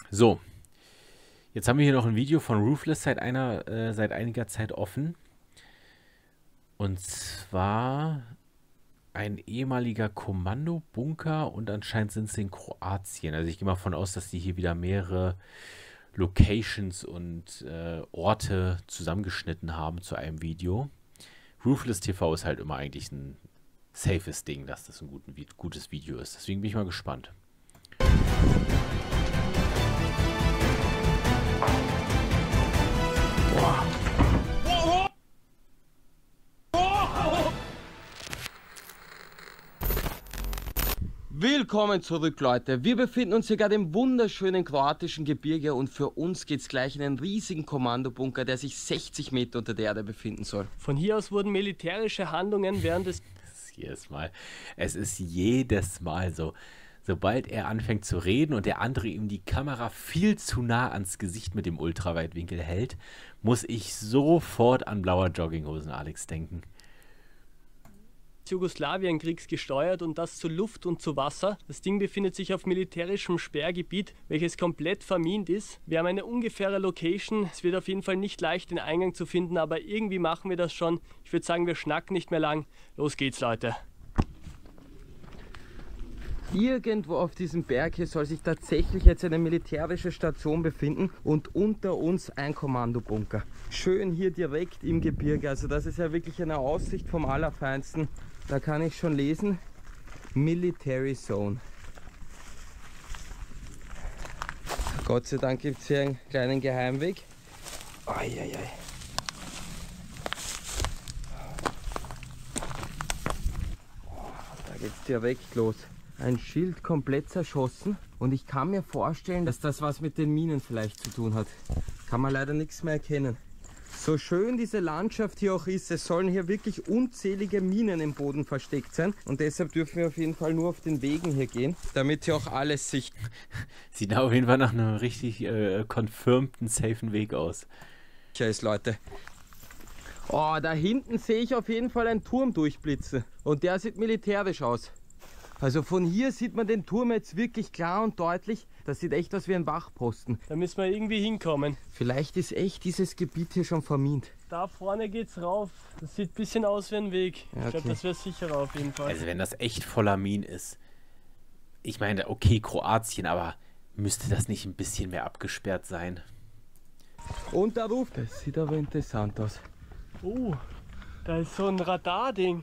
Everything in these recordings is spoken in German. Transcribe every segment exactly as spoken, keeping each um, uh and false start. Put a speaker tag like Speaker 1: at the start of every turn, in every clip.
Speaker 1: So, jetzt haben wir hier noch ein Video von Roofless seit, einer, äh, seit einiger Zeit offen. Und zwar ein ehemaliger Kommandobunker und anscheinend sind sie in Kroatien. Also ich gehe mal davon aus, dass die hier wieder mehrere Locations und äh, Orte zusammengeschnitten haben zu einem Video. Roofless T V ist halt immer eigentlich ein safes Ding, dass das ein guten, gutes Video ist. Deswegen bin ich mal gespannt.
Speaker 2: Willkommen zurück, Leute. Wir befinden uns hier gerade im wunderschönen kroatischen Gebirge und für uns geht es gleich in einen riesigen Kommandobunker, der sich sechzig Meter unter der Erde befinden soll.
Speaker 3: Von hier aus wurden militärische Handlungen während des...
Speaker 1: Das ist jedes Mal, es ist jedes Mal so. Sobald er anfängt zu reden und der andere ihm die Kamera viel zu nah ans Gesicht mit dem Ultraweitwinkel hält, muss ich sofort an blauer Jogginghosen Alex denken.
Speaker 3: Jugoslawienkriegs gesteuert und das zu Luft und zu Wasser. Das Ding befindet sich auf militärischem Sperrgebiet, welches komplett vermint ist. Wir haben eine ungefähre Location. Es wird auf jeden Fall nicht leicht, den Eingang zu finden, aber irgendwie machen wir das schon. Ich würde sagen, wir schnacken nicht mehr lang. Los geht's, Leute.
Speaker 2: Irgendwo auf diesem Berg hier soll sich tatsächlich jetzt eine militärische Station befinden und unter uns ein Kommandobunker. Schön hier direkt im Gebirge, also das ist ja wirklich eine Aussicht vom Allerfeinsten. Da kann ich schon lesen, Military Zone. Gott sei Dank gibt es hier einen kleinen Geheimweg. Eieiei. Da geht's direkt los. Ein Schild komplett zerschossen und ich kann mir vorstellen, dass das was mit den Minen vielleicht zu tun hat. Kann man leider nichts mehr erkennen. So schön diese Landschaft hier auch ist, es sollen hier wirklich unzählige Minen im Boden versteckt sein und deshalb dürfen wir auf jeden Fall nur auf den Wegen hier gehen, damit hier auch alles sich...
Speaker 1: Sieht auf jeden Fall nach einem richtig äh, confirmten, safen Weg aus.
Speaker 2: Tja, ist, Leute. Oh, da hinten sehe ich auf jeden Fall einen Turm durchblitzen und der sieht militärisch aus. Also von hier sieht man den Turm jetzt wirklich klar und deutlich. Das sieht echt aus wie ein Wachposten.
Speaker 3: Da müssen wir irgendwie hinkommen.
Speaker 2: Vielleicht ist echt dieses Gebiet hier schon vermint.
Speaker 3: Da vorne geht's rauf. Das sieht ein bisschen aus wie ein Weg.
Speaker 2: Ja,
Speaker 3: ich glaube,
Speaker 2: okay.
Speaker 3: das wäre sicherer auf jeden Fall.
Speaker 1: Also wenn das echt voller Minen ist. Ich meine, okay, Kroatien, aber müsste das nicht ein bisschen mehr abgesperrt sein?
Speaker 2: Und da ruft es. Sieht aber interessant aus.
Speaker 3: Oh, da ist so ein Radarding.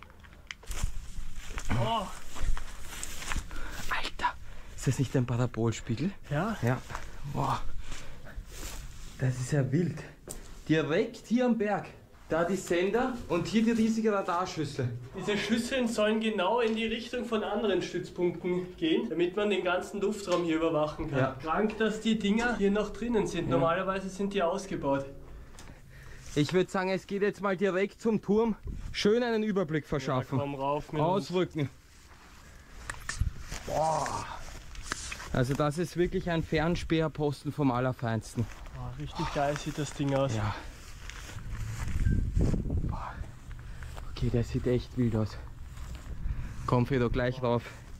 Speaker 3: Oh.
Speaker 2: Alter, ist das nicht ein Parabolspiegel?
Speaker 3: Ja?
Speaker 2: Ja. Boah. Das ist ja wild. Direkt hier am Berg. Da die Sender und hier die riesige Radarschüssel.
Speaker 3: Diese Schüsseln sollen genau in die Richtung von anderen Stützpunkten gehen, damit man den ganzen Luftraum hier überwachen kann.
Speaker 2: Ja.
Speaker 3: Krank, dass die Dinger hier noch drinnen sind.
Speaker 2: Ja.
Speaker 3: Normalerweise sind die ausgebaut.
Speaker 2: Ich würde sagen, es geht jetzt mal direkt zum Turm. Schön einen Überblick verschaffen.
Speaker 3: Ja, komm rauf mit
Speaker 2: Ausrücken. Boah. Also das ist wirklich ein Fernspäherposten vom Allerfeinsten.
Speaker 3: Oh, richtig geil sieht das Ding aus.
Speaker 2: Ja. Boah. Okay, der sieht echt wild aus. Komm, Fedo, gleich rauf.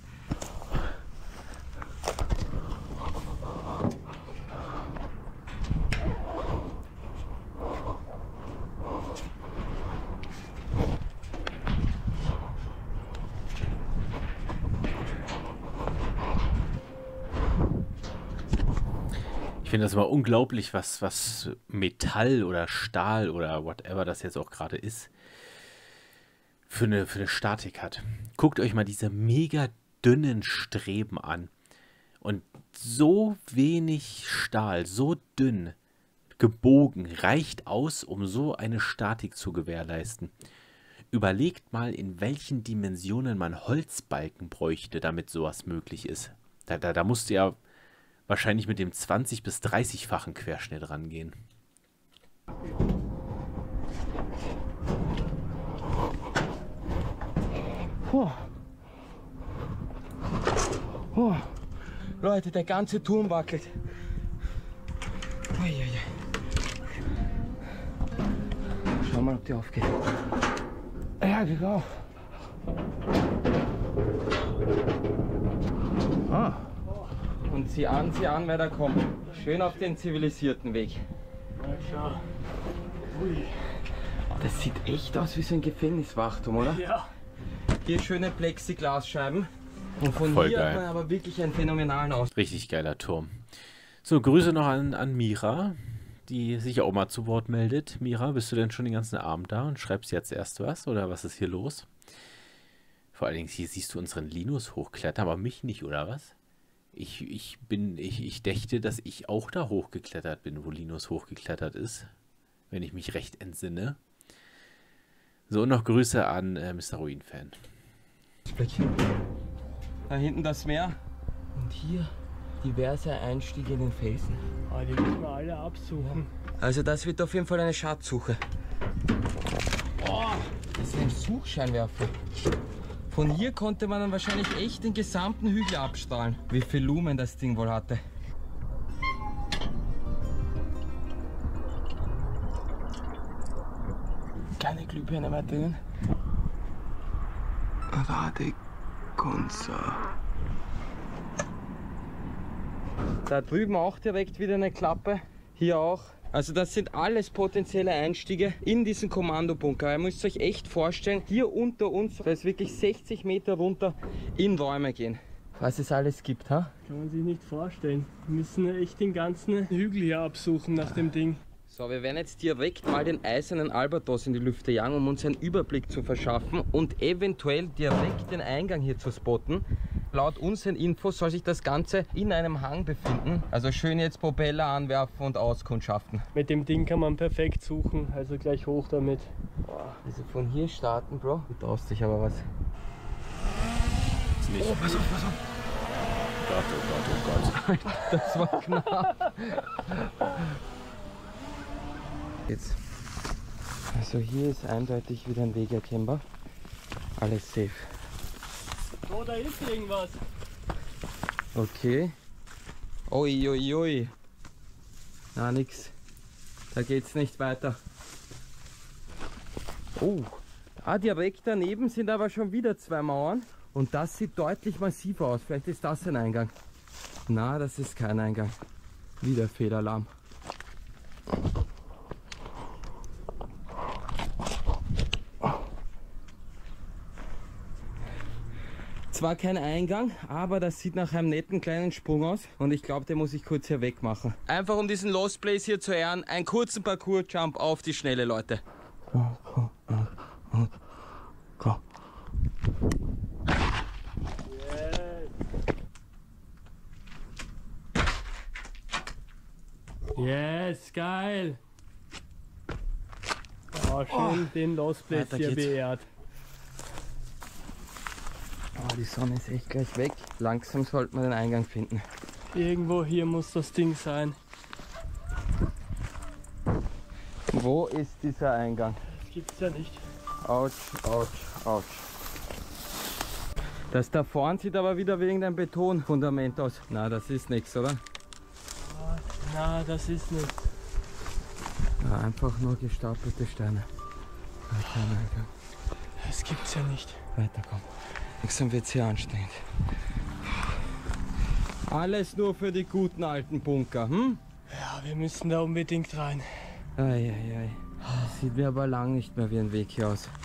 Speaker 1: Ich finde das immer unglaublich, was, was Metall oder Stahl oder whatever das jetzt auch gerade ist, für eine, für eine Statik hat. Guckt euch mal diese mega dünnen Streben an. Und so wenig Stahl, so dünn gebogen, reicht aus, um so eine Statik zu gewährleisten. Überlegt mal, in welchen Dimensionen man Holzbalken bräuchte, damit sowas möglich ist. Da, da, da musst du ja wahrscheinlich mit dem zwanzig- bis dreißig-fachen Querschnitt rangehen.
Speaker 2: Oh. Oh. Leute, der ganze Turm wackelt. Uiuiui. Schau mal, ob die aufgeht. Ja, geht auf. Ah. Und sieh an, sieh an, wer da kommt. Schön auf den zivilisierten Weg.
Speaker 3: Na schau. Ui.
Speaker 2: Das sieht echt aus wie so ein Gefängniswachturm, oder?
Speaker 3: Ja.
Speaker 2: Hier schöne Plexiglasscheiben. Und von
Speaker 1: Voll
Speaker 2: hier
Speaker 1: geil.
Speaker 2: hat man aber wirklich einen phänomenalen Aus.
Speaker 1: Richtig geiler Turm. So, Grüße noch an, an Mira, die sich auch mal zu Wort meldet. Mira, bist du denn schon den ganzen Abend da und schreibst jetzt erst was? Oder was ist hier los? Vor allen Dingen, hier siehst du unseren Linus hochklettern, aber mich nicht, oder was? Ich, ich bin, ich, ich dächte, dass ich auch da hochgeklettert bin, wo Linus hochgeklettert ist. Wenn ich mich recht entsinne. So, und noch Grüße an äh, Mister Ruin-Fan.
Speaker 2: Da hinten das Meer. Und hier diverse Einstiege in den Felsen.
Speaker 3: Ah, die müssen wir alle absuchen.
Speaker 2: Also das wird auf jeden Fall eine Schatzsuche. Oh, das ist ein Suchscheinwerfer. Von hier konnte man dann wahrscheinlich echt den gesamten Hügel abstrahlen. Wie viel Lumen das Ding wohl hatte. Keine Glühbirne mehr drinnen. Radekonzer. Da drüben auch direkt wieder eine Klappe. Hier auch. Also das sind alles potenzielle Einstiege in diesen Kommandobunker. Ihr müsst euch echt vorstellen, hier unter uns, da ist wirklich sechzig Meter runter in Räume gehen. Was es alles gibt, ha?
Speaker 3: Kann man sich nicht vorstellen. Wir müssen echt den ganzen Hügel hier absuchen nach dem Ding.
Speaker 2: So, wir werden jetzt direkt mal den eisernen Albatros in die Lüfte jagen, um uns einen Überblick zu verschaffen und eventuell direkt den Eingang hier zu spotten. Laut unseren Infos soll sich das Ganze in einem Hang befinden. Also schön jetzt Propeller anwerfen und auskundschaften.
Speaker 3: Mit dem Ding kann man perfekt suchen, also gleich hoch damit.
Speaker 2: Boah, also von hier starten, Bro. Du traust dich aber was.
Speaker 1: Nicht.
Speaker 2: Oh, pass auf, pass auf.
Speaker 1: Gott, oh Gott, oh Gott.
Speaker 2: Das war knapp. Jetzt. Also hier ist eindeutig wieder ein Weg erkennbar. Alles safe.
Speaker 3: Oh, da ist irgendwas.
Speaker 2: Okay. Ui, ui, ui. Na, nix. Da geht's nicht weiter. Oh. Ah, direkt daneben sind aber schon wieder zwei Mauern. Und das sieht deutlich massiver aus. Vielleicht ist das ein Eingang. Na, das ist kein Eingang. Wieder Fehlalarm. Zwar kein Eingang, aber das sieht nach einem netten kleinen Sprung aus. Und ich glaube, den muss ich kurz hier wegmachen. Einfach um diesen Lost Place hier zu ehren, einen kurzen Parcours-Jump auf die Schnelle, Leute.
Speaker 3: Yes, geil. Oh, schön den Lost Place
Speaker 2: weiter
Speaker 3: hier
Speaker 2: geht's.
Speaker 3: beehrt.
Speaker 2: Oh, die Sonne ist echt gleich weg. Langsam sollten wir den Eingang finden.
Speaker 3: Irgendwo hier muss das Ding sein.
Speaker 2: Wo ist dieser Eingang?
Speaker 3: Das gibt's ja nicht.
Speaker 2: Autsch, autsch, autsch. Das da vorne sieht aber wieder wegen dem Betonfundament aus. Na, das ist nichts, oder?
Speaker 3: Na, das ist nichts.
Speaker 2: Ja, einfach nur gestapelte Steine. Ja, kein Eingang.
Speaker 3: Das gibt's ja nicht.
Speaker 2: Weiter, komm. Langsam wird's hier anstrengend. Alles nur für die guten alten Bunker, hm?
Speaker 3: Ja, wir müssen da unbedingt rein.
Speaker 2: Eieiei. Das sieht mir aber lang nicht mehr wie ein Weg hier aus.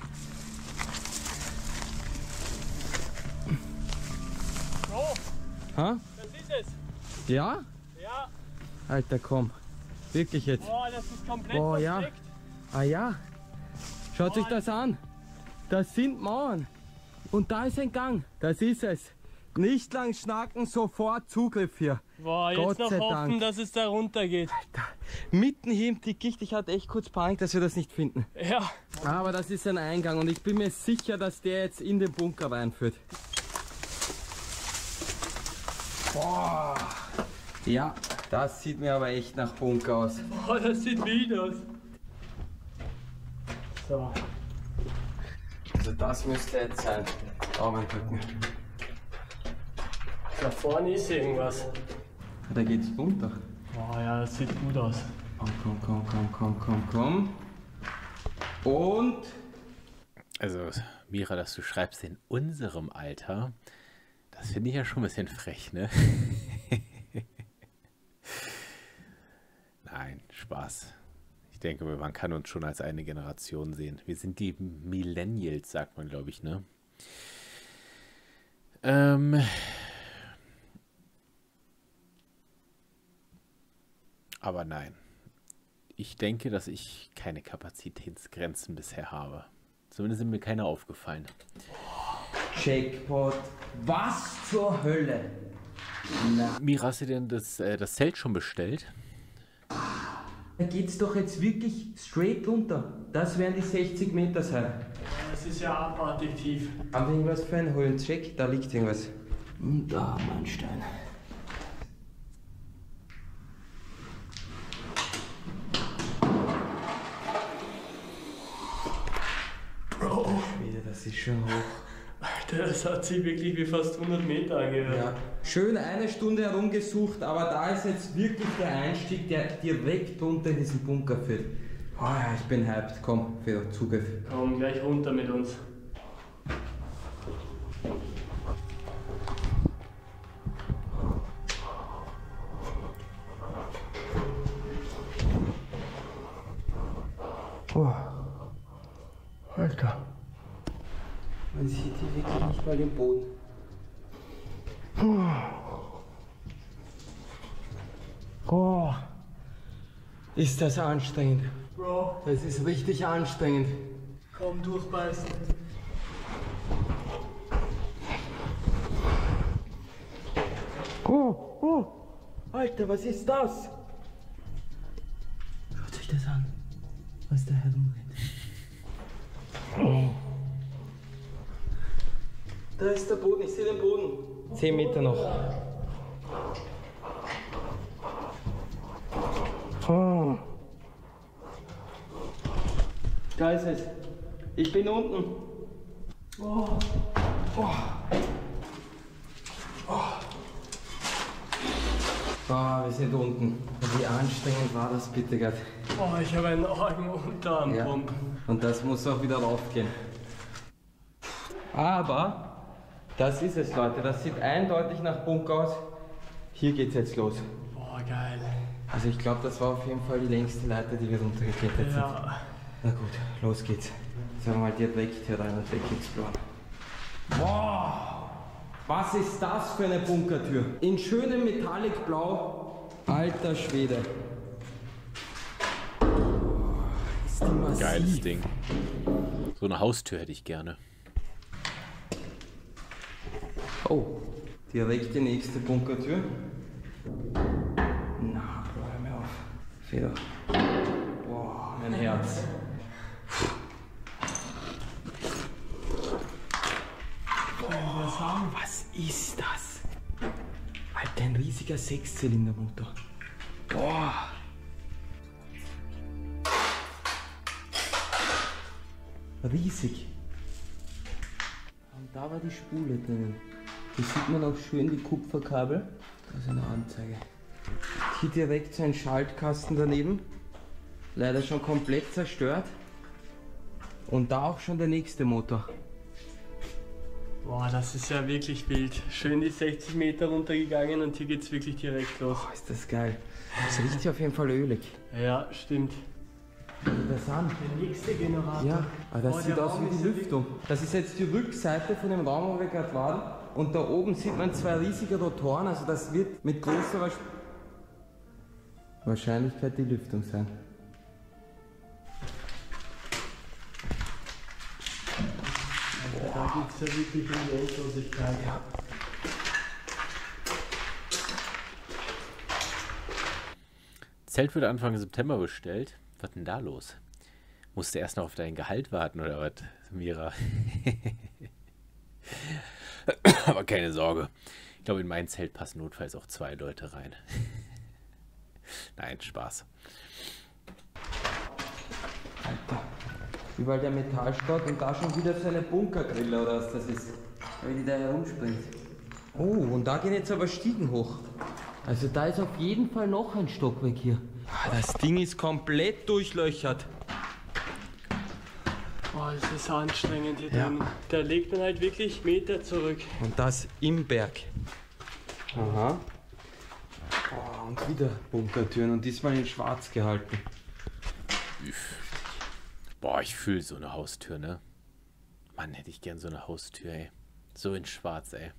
Speaker 3: Oh,
Speaker 2: Ha?
Speaker 3: das ist es.
Speaker 2: Ja?
Speaker 3: Ja.
Speaker 2: Alter, komm. Wirklich jetzt.
Speaker 3: Boah, das ist komplett
Speaker 2: Oh, ja.
Speaker 3: versteckt.
Speaker 2: Ah ja. Schaut euch das an. Das sind Mauern. Und da ist ein Gang. Das ist es. Nicht lang schnacken, sofort Zugriff hier.
Speaker 3: Boah, jetzt
Speaker 2: Gott
Speaker 3: noch
Speaker 2: sei
Speaker 3: hoffen,
Speaker 2: Dank.
Speaker 3: dass es da runter geht.
Speaker 2: Da, mitten hier im Dickicht. Ich hatte echt kurz Panik, dass wir das nicht finden.
Speaker 3: Ja.
Speaker 2: Aber das ist ein Eingang und ich bin mir sicher, dass der jetzt in den Bunker reinführt. Boah. Ja, das sieht mir aber echt nach Bunker aus.
Speaker 3: Boah, das sieht wild aus. So.
Speaker 2: Also das müsste jetzt sein. Daumen drücken.
Speaker 3: Da vorne ist irgendwas.
Speaker 2: Da geht's runter.
Speaker 3: Boah, ja, das sieht gut aus.
Speaker 2: Komm, komm, komm, komm, komm, komm, komm. Und?
Speaker 1: Also, Mira, dass du schreibst in unserem Alter, das finde ich ja schon ein bisschen frech, ne? Spaß. Ich denke, man kann uns schon als eine Generation sehen. Wir sind die Millennials, sagt man, glaube ich, ne? Ähm... Aber nein. Ich denke, dass ich keine Kapazitätsgrenzen bisher habe. Zumindest sind mir keine aufgefallen.
Speaker 2: Jackpot. Was zur Hölle? Na.
Speaker 1: Mira, hast du denn das, äh, das Zelt schon bestellt?
Speaker 2: Da geht's doch jetzt wirklich straight runter. Das werden die sechzig Meter sein.
Speaker 3: Das ist ja abartig tief.
Speaker 2: Haben wir irgendwas für einen Höhlencheck? Da liegt irgendwas. Und da haben wir einen Stein. Das ist schon hoch.
Speaker 3: Alter, das hat sich wirklich wie fast hundert Meter angehört.
Speaker 2: Ja. Schön eine Stunde herumgesucht, aber da ist jetzt wirklich der Einstieg, der direkt unter in diesen Bunker führt. Oh ja, ich bin hyped. Komm, für Zugriff.
Speaker 3: Komm, gleich runter mit uns.
Speaker 2: Oh. Alter. Man sieht hier wirklich nicht mal den Boden. Oh. Ist das anstrengend.
Speaker 3: Bro,
Speaker 2: Das ist richtig anstrengend.
Speaker 3: komm, durchbeißen.
Speaker 2: Oh, oh. Alter, was ist das? Schaut euch das an, was da herumrennt. Oh. Da ist der Boden, ich sehe den Boden. Zehn Meter noch. Oh. Da ist es. Ich bin unten. Oh. Oh. Oh. Oh, wir sind unten. Wie anstrengend war das bitte gerade?
Speaker 3: Oh, ich habe einen argen Unterarmpump.
Speaker 2: Ja. Und das muss auch wieder raufgehen. Aber das ist es, Leute. Das sieht eindeutig nach Bunker aus. Hier geht's jetzt los.
Speaker 3: Boah, geil.
Speaker 2: Also ich glaube, das war auf jeden Fall die längste Leiter, die wir runtergeklettert sind.
Speaker 3: Ja.
Speaker 2: Na gut, los geht's. Sagen wir mal direkt hier rein und wegexploren. Wow! Was ist das für eine Bunkertür? In schönem Metallic Blau. Alter Schwede. Ist die massiv.
Speaker 1: Geiles Ding. So eine Haustür hätte ich gerne.
Speaker 2: Oh, direkt die nächste Bunkertür. Na, Bro, hör mir auf. Feder. Boah, mein Herz. Boah, was ist das? Alter, ein riesiger Sechszylindermotor. Boah. Riesig. Und da war die Spule drinnen. Hier sieht man auch schön die Kupferkabel. Da ist eine Anzeige. Hier direkt so ein Schaltkasten daneben. Leider schon komplett zerstört. Und da auch schon der nächste Motor.
Speaker 3: Boah, das ist ja wirklich wild. Schön die sechzig Meter runtergegangen und hier geht's wirklich direkt los.
Speaker 2: Boah, ist das geil. Das riecht auf jeden Fall ölig.
Speaker 3: Ja, stimmt.
Speaker 2: Interessant.
Speaker 3: Der nächste Generator.
Speaker 2: Ja, aber das
Speaker 3: Oh,
Speaker 2: sieht
Speaker 3: der
Speaker 2: aus
Speaker 3: Raum
Speaker 2: wie die
Speaker 3: ist ja
Speaker 2: Lüftung. Das ist jetzt die Rückseite von dem Raum, wo wir gerade waren. Und da oben sieht man zwei riesige Rotoren. Also das wird mit großer Wahrsch- Wahrscheinlichkeit die Lüftung sein.
Speaker 3: Da geht's ja wirklich um die Endlosigkeit.
Speaker 2: Ja.
Speaker 1: Zelt wird Anfang September bestellt. Was denn da los? Musst du erst noch auf dein Gehalt warten oder was, Mira? Aber keine Sorge. Ich glaube, in mein Zelt passen notfalls auch zwei Leute rein. Nein, Spaß.
Speaker 2: Alter. Überall der Metallstaud und da schon wieder so eine Bunkergrille oder was das ist. Weil die da herumspringt. Oh, und da gehen jetzt aber Stiegen hoch. Also da ist auf jeden Fall noch ein Stockwerk hier. Das Ding ist komplett durchlöchert.
Speaker 3: Boah, es ist anstrengend hier
Speaker 2: Ja.
Speaker 3: drin. Der legt dann halt wirklich Meter zurück.
Speaker 2: Und das im Berg. Aha. Oh, und wieder Bunkertüren und diesmal in schwarz gehalten.
Speaker 1: Boah, ich fühle so eine Haustür, ne? Mann, hätte ich gern so eine Haustür, ey. So in schwarz, ey.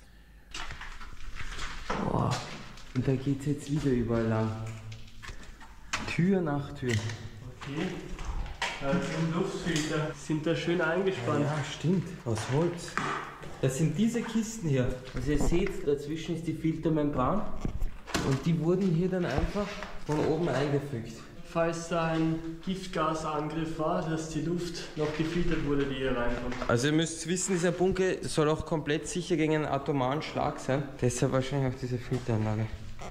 Speaker 2: Boah. Und da geht's jetzt wieder überall lang. Tür nach Tür.
Speaker 3: Okay. Ja, das sind Luftfilter. Sind da schön eingespannt.
Speaker 2: Ja, stimmt. Aus Holz. Das sind diese Kisten hier. Also ihr seht, dazwischen ist die Filtermembran. Und die wurden hier dann einfach von oben eingefügt.
Speaker 3: Falls da ein Giftgasangriff war, dass die Luft noch gefiltert wurde, die hier reinkommt.
Speaker 2: Also ihr müsst wissen, dieser Bunker soll auch komplett sicher gegen einen atomaren Schlag sein. Deshalb wahrscheinlich auch diese Filteranlage.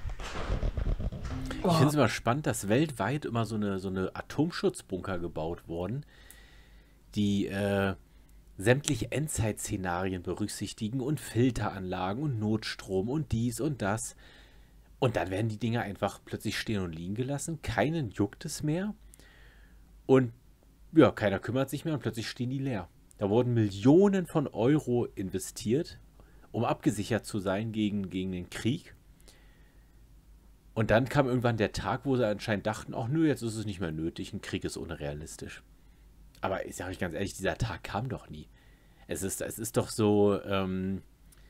Speaker 1: Ich finde es immer spannend, dass weltweit immer so eine, so eine Atomschutzbunker gebaut wurden, die äh, sämtliche Endzeitszenarien berücksichtigen und Filteranlagen und Notstrom und dies und das. Und dann werden die Dinger einfach plötzlich stehen und liegen gelassen. Keinen juckt es mehr. Und ja, keiner kümmert sich mehr und plötzlich stehen die leer. Da wurden Millionen von Euro investiert, um abgesichert zu sein gegen, gegen den Krieg. Und dann kam irgendwann der Tag, wo sie anscheinend dachten, ach nö, jetzt ist es nicht mehr nötig, ein Krieg ist unrealistisch. Aber ich sage euch ganz ehrlich, dieser Tag kam doch nie. Es ist, es ist doch so, ähm,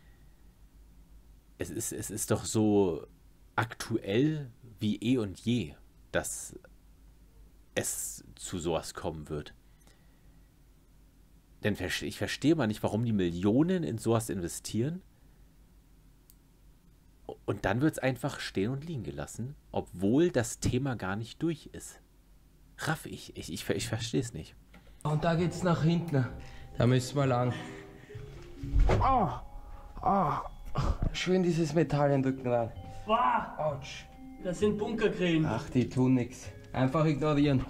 Speaker 1: es ist, es ist doch so aktuell wie eh und je, dass es zu sowas kommen wird. Denn ich verstehe mal nicht, warum die Millionen in sowas investieren und dann wird es einfach stehen und liegen gelassen, obwohl das Thema gar nicht durch ist. Raff ich, ich, ich, ich verstehe es nicht.
Speaker 2: Und da geht's nach hinten. Da müssen wir lang. Oh, oh. Schön dieses Metall in den Rücken rein.
Speaker 3: Wow,
Speaker 2: Autsch.
Speaker 3: das sind Bunkergrillen.
Speaker 2: Ach, die tun nix. Einfach ignorieren.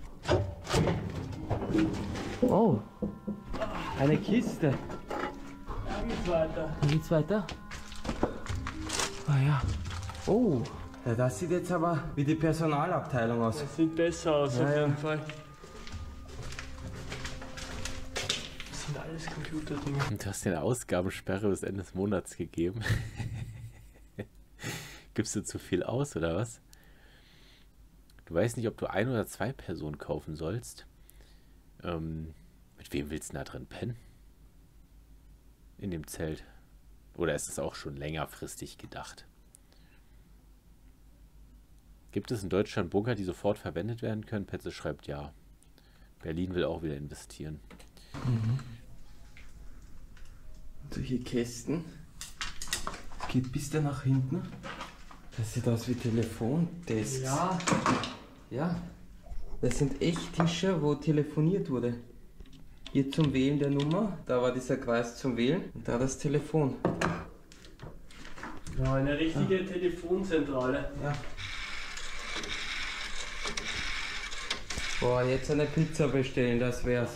Speaker 2: Oh, eine Kiste.
Speaker 3: Da geht's weiter.
Speaker 2: Da geht's weiter. Ah ja. Oh, ja, das sieht jetzt aber wie die Personalabteilung aus.
Speaker 3: Das sieht besser aus,
Speaker 2: Ja,
Speaker 3: auf jeden
Speaker 2: ja.
Speaker 3: Fall. Das sind alles Computerdinge.
Speaker 1: Und du hast dir eine Ausgabensperre bis Ende des Monats gegeben. Gibst du zu viel aus, oder was? Du weißt nicht, ob du ein oder zwei Personen kaufen sollst. Ähm, mit wem willst du da drin pennen? In dem Zelt. Oder ist es auch schon längerfristig gedacht? Gibt es in Deutschland Bunker, die sofort verwendet werden können? Petze schreibt ja. Berlin will auch wieder investieren.
Speaker 2: Mhm. Solche Kästen. Es geht bis da nach hinten. Das sieht aus wie Telefondesks.
Speaker 3: Ja,
Speaker 2: Ja. Das sind echt Tische, wo telefoniert wurde. Hier zum Wählen der Nummer, da war dieser Kreis zum Wählen und da das Telefon.
Speaker 3: ja eine richtige Telefonzentrale.
Speaker 2: Ja. Boah, jetzt eine Pizza bestellen, das wär's.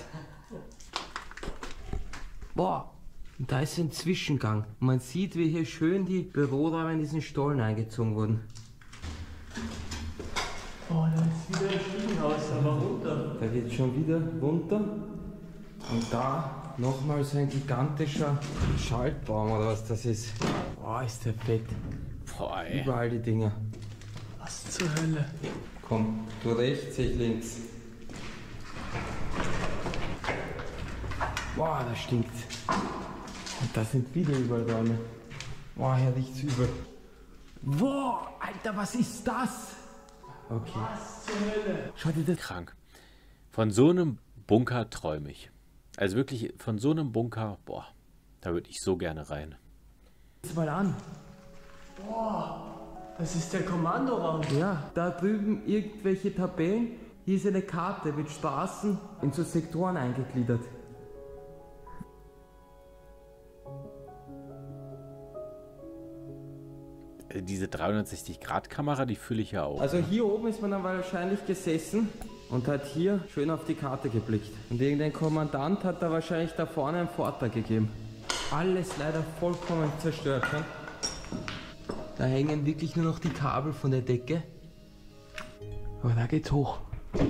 Speaker 2: Boah, und da ist ein Zwischengang. Man sieht, wie hier schön die Büroräume in diesen Stollen eingezogen wurden.
Speaker 3: Oh, da ist wieder ein Stiegenhaus, aber runter.
Speaker 2: Da geht schon wieder runter. Und da nochmal so ein gigantischer Schaltbaum oder was das ist. Boah, ist der fett.
Speaker 1: Boah, ey.
Speaker 2: Überall die Dinger.
Speaker 3: Was zur Hölle?
Speaker 2: Komm, du rechts, ich links. Boah, das stinkt. Und da sind wieder überall Räume. Boah, hier riecht's übel. Boah, Alter, was ist das? Okay.
Speaker 3: Was zur Hölle?
Speaker 2: Schau dir das
Speaker 1: Krank. Von so einem Bunker träume ich. Also wirklich, von so einem Bunker, boah, da würde ich so gerne rein.
Speaker 2: jetzt mal an.
Speaker 3: Boah, das ist der Kommandoraum.
Speaker 2: Ja, da drüben irgendwelche Tabellen. Hier ist eine Karte mit Straßen in so Sektoren eingegliedert.
Speaker 1: Diese dreihundertsechzig Grad Kamera, die fühle ich ja auch.
Speaker 2: Also hier oben ist man dann wahrscheinlich gesessen und hat hier schön auf die Karte geblickt. Und irgendein Kommandant hat da wahrscheinlich da vorne einen Vortrag gegeben. Alles leider vollkommen zerstört. Ne? Da hängen wirklich nur noch die Kabel von der Decke. Aber da geht's hoch.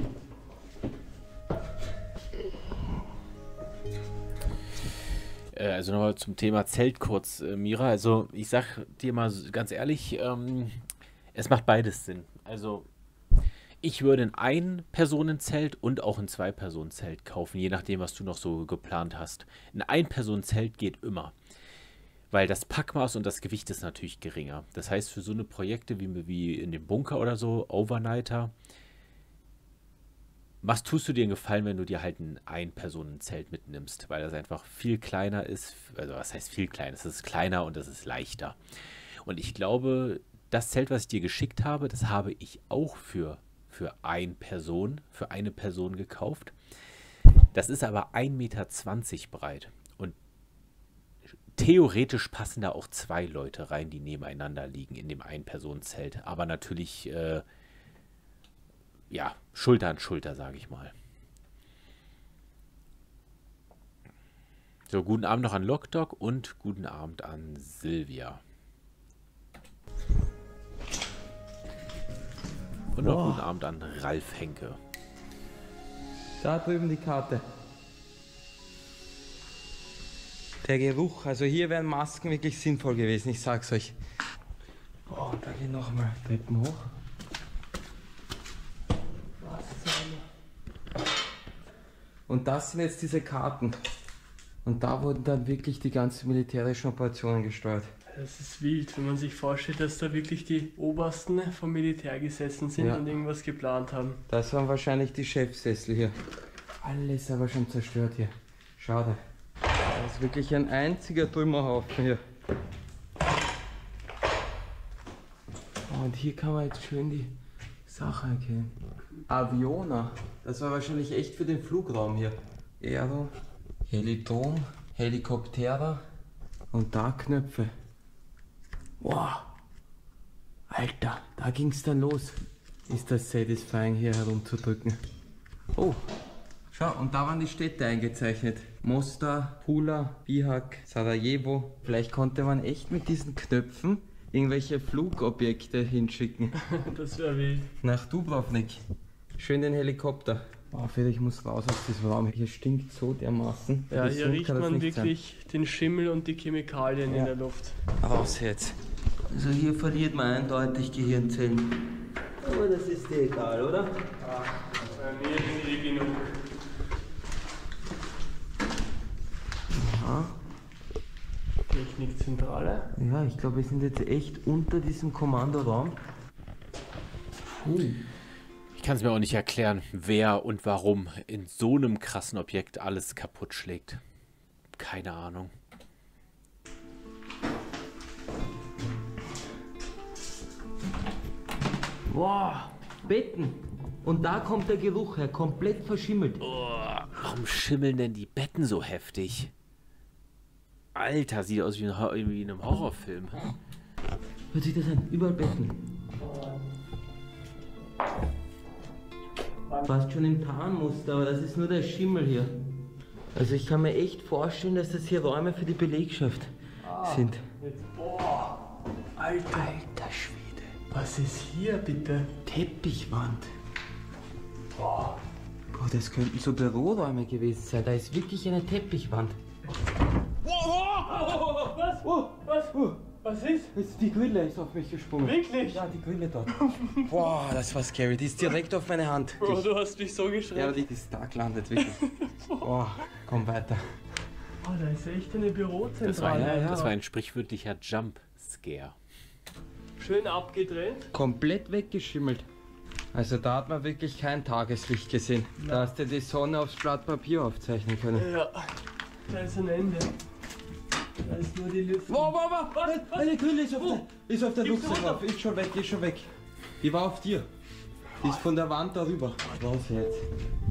Speaker 1: Also nochmal zum Thema Zelt kurz, äh, Mira. Also ich sag dir mal ganz ehrlich, ähm, Es macht beides Sinn. Also ich würde ein Ein-Personen-Zelt und auch ein Zwei-Personen-Zelt kaufen, je nachdem, was du noch so geplant hast. Ein Ein-Personen-Zelt geht immer, weil das Packmaß und das Gewicht ist natürlich geringer. Das heißt, für so eine Projekte wie, wie in dem Bunker oder so, Overnighter, was tust du dir einen Gefallen, wenn du dir halt ein Ein-Personen-Zelt mitnimmst, weil das einfach viel kleiner ist. Also was heißt viel kleiner? Es ist kleiner und es ist leichter. Und ich glaube, das Zelt, was ich dir geschickt habe, das habe ich auch für für eine Person, für eine Person gekauft. Das ist aber ein Meter zwanzig breit und theoretisch passen da auch zwei Leute rein, die nebeneinander liegen in dem Ein-Personen-Zelt. Aber natürlich, äh, ja, Schulter an Schulter, sage ich mal. So, guten Abend noch an Lockdog und guten Abend an Silvia. Und noch guten Abend an Ralf Henke.
Speaker 2: Da drüben die Karte. Der Geruch, also hier wären Masken wirklich sinnvoll gewesen, ich sag's euch. Oh, da gehen nochmal Treppen hoch. Und das sind jetzt diese Karten. Und da wurden dann wirklich die ganzen militärischen Operationen gesteuert.
Speaker 3: Das ist wild, wenn man sich vorstellt, dass da wirklich die Obersten vom Militär gesessen sind, ja, und irgendwas geplant haben.
Speaker 2: Das waren wahrscheinlich die Chefsessel hier. Alles aber schon zerstört hier. Schade. Das ist wirklich ein einziger Trümmerhaufen hier. Und hier kann man jetzt schön die Sachen erkennen. Aviona. Das war wahrscheinlich echt für den Flugraum hier. Aero, Helidrom, Helikopterer und da Knöpfe. Wow, Alter, da ging's dann los. Ist das satisfying hier herumzudrücken. Oh, schau, und da waren die Städte eingezeichnet. Mostar, Pula, Bihać, Sarajevo. Vielleicht konnte man echt mit diesen Knöpfen irgendwelche Flugobjekte hinschicken.
Speaker 3: Das wäre wild.
Speaker 2: Nach Dubrovnik. Schön den Helikopter. Oh, Fede, ich muss raus aus diesem Raum. Hier stinkt so dermaßen.
Speaker 3: Ja, hier
Speaker 2: Gesund
Speaker 3: riecht
Speaker 2: kann das
Speaker 3: man
Speaker 2: nicht
Speaker 3: wirklich sein. Den Schimmel und die Chemikalien, ja, in der Luft.
Speaker 2: Raus jetzt. Also hier verliert man eindeutig Gehirnzellen. Aber das ist dir egal, oder?
Speaker 3: Ah, bei mir sind eh genug.
Speaker 2: Aha.
Speaker 3: Technikzentrale.
Speaker 2: Ja, ich glaube, wir sind jetzt echt unter diesem Kommandoraum. Puh.
Speaker 1: Ich kann es mir auch nicht erklären, wer und warum in so einem krassen Objekt alles kaputt schlägt. Keine Ahnung.
Speaker 2: Wow, Betten. Und da kommt der Geruch her, komplett verschimmelt.
Speaker 1: Oh, warum schimmeln denn die Betten so heftig? Alter, sieht aus wie, ein, wie in einem Horrorfilm.
Speaker 2: Hört sich das an? Überall Betten. Fast schon im Tarnmuster, aber das ist nur der Schimmel hier. Also ich kann mir echt vorstellen, dass das hier Räume für die Belegschaft ah, sind.
Speaker 3: Jetzt, oh, Alter.
Speaker 2: Alter Schwede.
Speaker 3: Was ist hier bitte?
Speaker 2: Teppichwand. Boah. Boah, das könnten so Büroräume gewesen sein. Da ist wirklich eine Teppichwand.
Speaker 3: Wow, wow, was?
Speaker 2: Oh,
Speaker 3: was?
Speaker 2: Oh.
Speaker 3: Was ist?
Speaker 2: Die Grille ist auf mich gesprungen.
Speaker 3: Wirklich?
Speaker 2: Ja, die Grille dort. Boah, das war scary. Die ist direkt auf meine Hand.
Speaker 3: Bro, du hast mich so geschreckt.
Speaker 2: Ja, die ist da gelandet, wirklich. Boah, komm weiter.
Speaker 3: Oh, da ist echt eine Bürozentrale.
Speaker 1: Das war,
Speaker 2: ja, ja.
Speaker 1: das war ein sprichwörtlicher Jump-Scare.
Speaker 3: Schön abgedreht.
Speaker 2: Komplett weggeschimmelt. Also da hat man wirklich kein Tageslicht gesehen. Ja. Da hast du die Sonne aufs Blatt Papier aufzeichnen können.
Speaker 3: Ja, da ist ein Ende. Da ist nur die Lüfte.
Speaker 2: Wow, wow, wow! Was? Was? Eine Grille ist auf oh. der, ist auf der Luft drauf. Ist schon weg, ist schon weg. Die war auf dir. Die ist von der Wand darüber. Raus jetzt.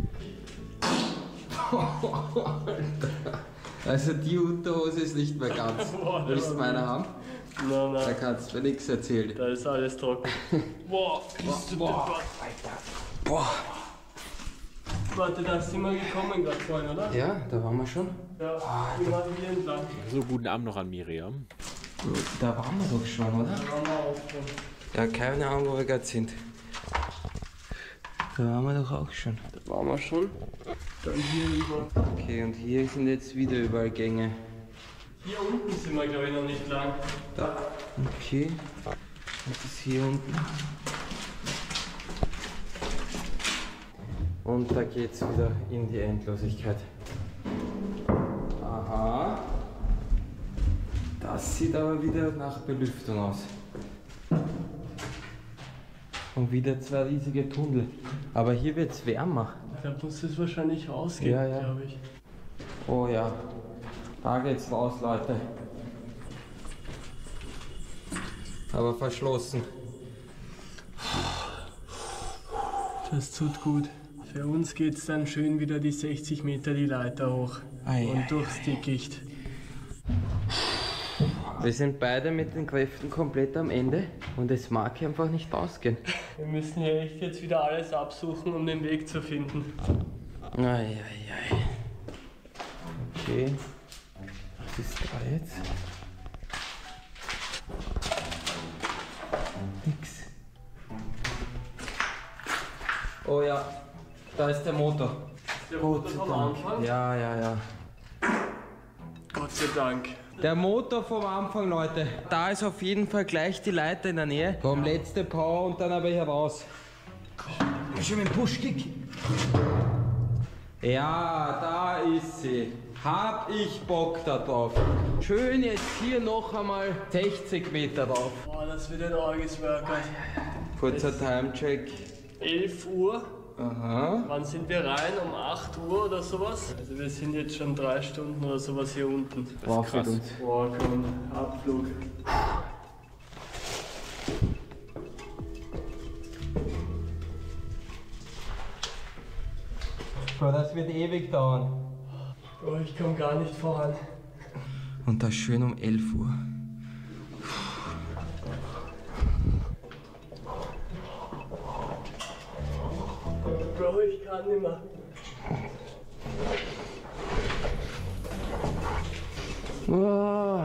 Speaker 2: Also die Unterhose ist nicht mehr ganz. Willst du meine haben?
Speaker 3: Nein, nein.
Speaker 2: Da kannst du mir nichts erzählen.
Speaker 3: Da ist alles trocken. Boah, bist du Boah.
Speaker 2: Boah.
Speaker 3: Warte, da sind wir gekommen gerade vorhin, oder?
Speaker 2: Ja, da waren wir schon.
Speaker 3: Ja, ah, wir waren hier entlang.
Speaker 1: So, guten Abend noch an Miriam.
Speaker 2: Da waren wir doch schon, oder?
Speaker 3: Da waren wir auch schon.
Speaker 2: Ja, keine Ahnung, wo wir gerade sind. Da waren wir doch auch schon.
Speaker 3: Da waren wir schon. Dann hier über.
Speaker 2: Okay, und hier sind jetzt wieder überall Gänge.
Speaker 3: Hier unten sind wir, glaube ich, noch nicht lang.
Speaker 2: Da. Okay. Das ist hier unten. Und da geht's wieder in die Endlosigkeit. Aha. Das sieht aber wieder nach Belüftung aus. Und wieder zwei riesige Tunnel. Aber hier wird es wärmer.
Speaker 3: Da muss es wahrscheinlich rausgehen,
Speaker 2: Ja, ja.
Speaker 3: glaube ich.
Speaker 2: Oh ja, da geht's raus, Leute. Aber verschlossen.
Speaker 3: Das tut gut. Für uns geht's dann schön wieder die sechzig Meter die Leiter hoch.
Speaker 2: Ei,
Speaker 3: und
Speaker 2: ei,
Speaker 3: durchs Dickicht.
Speaker 2: Wir sind beide mit den Kräften komplett am Ende und es mag einfach nicht ausgehen.
Speaker 3: Wir müssen hier echt jetzt wieder alles absuchen, um den Weg zu finden.
Speaker 2: Ei, ei, ei. Okay. Was ist da jetzt? Nix. Oh ja, da ist der Motor.
Speaker 3: Der
Speaker 2: Gott
Speaker 3: Motor
Speaker 2: sei
Speaker 3: vom
Speaker 2: Dank.
Speaker 3: Anfang?
Speaker 2: Ja, ja, ja.
Speaker 3: Gott sei Dank.
Speaker 2: Der Motor vom Anfang, Leute. Da ist auf jeden Fall gleich die Leiter in der Nähe. Komm, letzte Power und dann aber hier raus. Schon mit dem Pushkick. Ja, da ist sie. Hab ich Bock da drauf. Schön jetzt hier noch einmal sechzig Meter drauf.
Speaker 3: Boah, das wird ein arges Workout.
Speaker 2: Kurzer Timecheck.
Speaker 3: elf Uhr.
Speaker 2: Aha.
Speaker 3: Wann sind wir rein? Um acht Uhr oder sowas? Also wir sind jetzt schon drei Stunden oder sowas hier unten.
Speaker 2: Wow,
Speaker 1: krass.
Speaker 2: uns.
Speaker 3: Boah, komm, Abflug.
Speaker 2: Boah, das wird ewig dauern.
Speaker 3: Boah, ich komme gar nicht voran.
Speaker 2: Und das schön um elf Uhr.
Speaker 3: Bro, ich kann nicht mehr.
Speaker 2: Oh.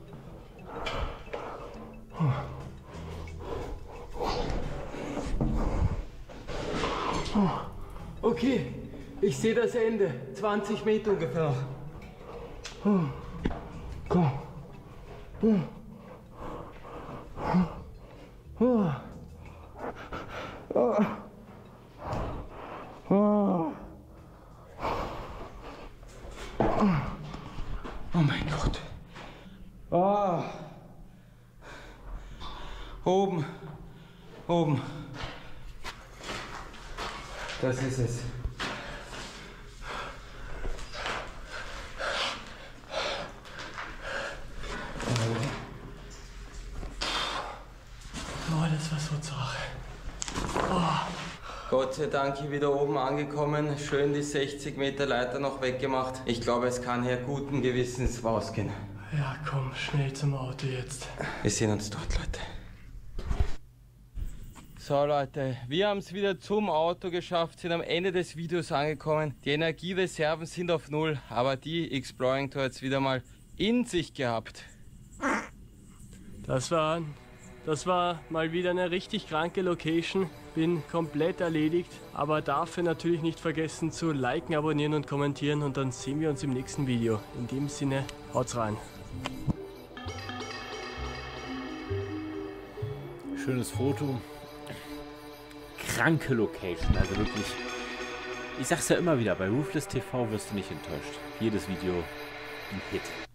Speaker 2: Okay, ich sehe das Ende. zwanzig Meter ungefähr. Komm. Oh. Oh. Oh. Oh mein Gott. Oh. Oben. Oben. Das ist es.
Speaker 3: Oh, das war so zart.
Speaker 2: Gott sei Dank hier wieder oben angekommen. Schön die sechzig Meter Leiter noch weggemacht. Ich glaube, es kann hier guten Gewissens rausgehen.
Speaker 3: Ja, komm, schnell zum Auto jetzt.
Speaker 2: Wir sehen uns dort, Leute. So Leute, wir haben es wieder zum Auto geschafft, sind am Ende des Videos angekommen. Die Energiereserven sind auf Null, aber die Exploring Tour hat es wieder mal in sich gehabt.
Speaker 3: Das war, das war mal wieder eine richtig kranke Location. Bin komplett erledigt, aber dafür natürlich nicht vergessen zu liken, abonnieren und kommentieren und dann sehen wir uns im nächsten Video. In dem Sinne, haut's rein.
Speaker 1: Schönes Foto. Kranke Location, also wirklich. Ich sag's ja immer wieder, bei Roofless T V wirst du nicht enttäuscht. Jedes Video ein Hit.